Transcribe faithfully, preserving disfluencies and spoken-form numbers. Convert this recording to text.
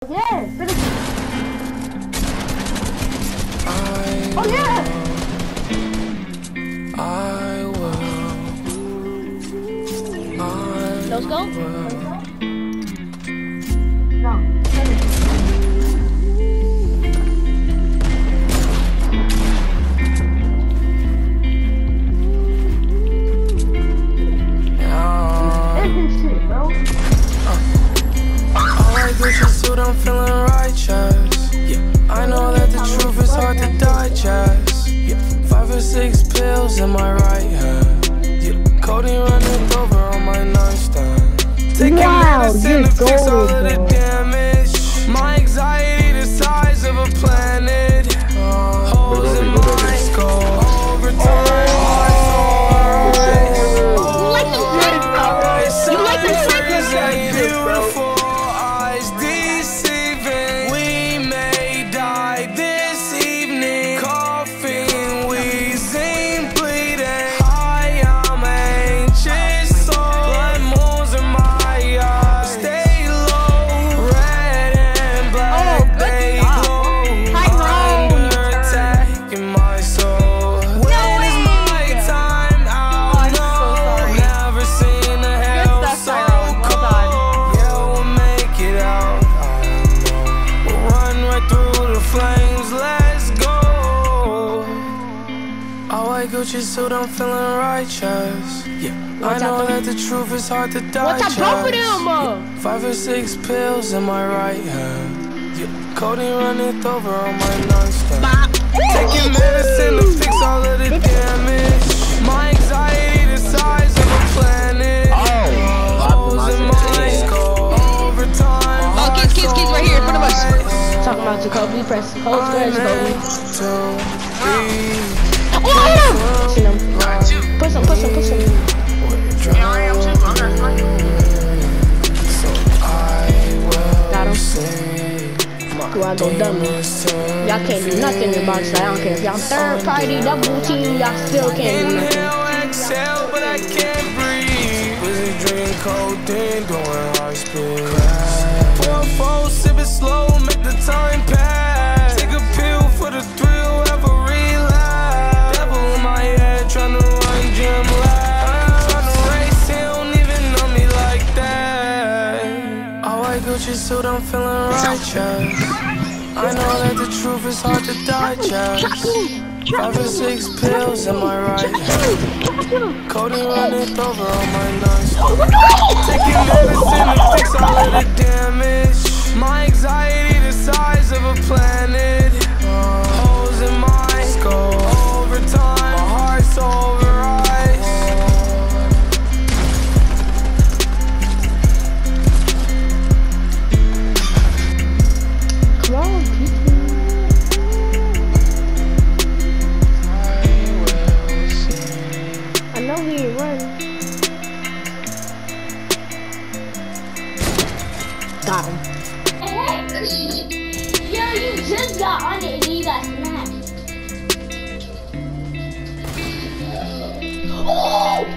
Yeah, finish. Oh yeah. I will. I Let's go. No, finish. I'm feeling righteous. Yeah, I know that the truth is hard to digest. Yeah, five or six pills in my right hand. Yeah, codeine running over on my nightstand. Taking Wow, medicine to fix all of the damage. My anxiety the size of a planet. Uh, holes in my skull. Over time, my soul rise. You like them snakes, bro? You like them snakes? Beautiful. Gucci suit, I'm feeling righteous. Yeah, I know that the truth is hard to digest. Yeah, five or six pills in my right hand. Yeah, codeine running over on my nightstand. Taking medicine to fix all of the damage. My anxiety the size of a planet. Holes in my skull. Over time. Oh, kids, kids, kids, right here in front of us. Talking about Jacoby, press hold square, Jacoby. Oh, See him. Push him, push him, push him. Got him. Do I go dummy? Y'all can't do nothing in box. I don't care if y'all third party, double team, y'all still can't do nothing. Exhale, but I can't breathe. Busy drinking codeine, doing high speed. Pour a four, sip it slow, make the time pass. Take a pill for the thrill, have a relapse. Devil in my head, tryna run gym laps. Tryna race, he don't even know me like that. All white Gucci suit, I'm feeling righteous. I know that the truth is hard to digest. Five or six pills in my right hand. Codeine running over on my nightstand. Taking medicine to fix all of the damage. My anxiety the size of a planet. Holes in my skull. Over time, my heart's overrise. Come on, I know he ain't running. Got him. Yo, you just got on it and you got smashed. Oh!